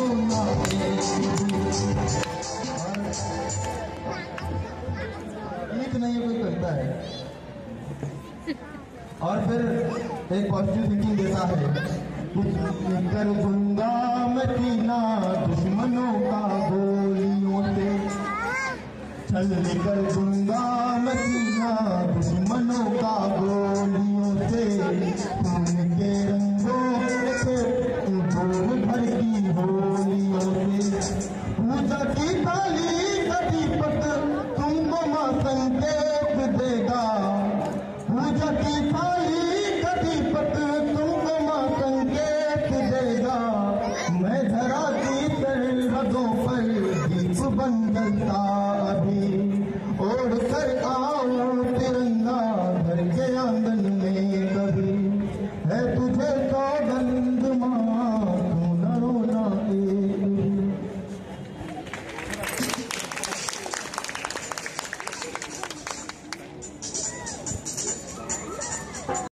ना एक नहीं कोई करता है। और फिर एक पॉजिटिव थिंकिंग देता है, कर दूंगा मैं कीना दुश्मनों का गोलियों से, छल कर दूंगा मैं कीना दुश्मनों का गोलियों से, खून के रंगों से धूल भर की होलियों से, पूजा की थाली का दीपक तुमको मां संकेत देगा, पूजा की थाली का दीपक तुमको मां संकेत देगा, मैं धरा की सरहदों पर दीप बन जलता अभी, ओढ़ कर आओ तिरंगा घर के आंगन में कभी, है तुझे सौगंध मां तू न रोना एक।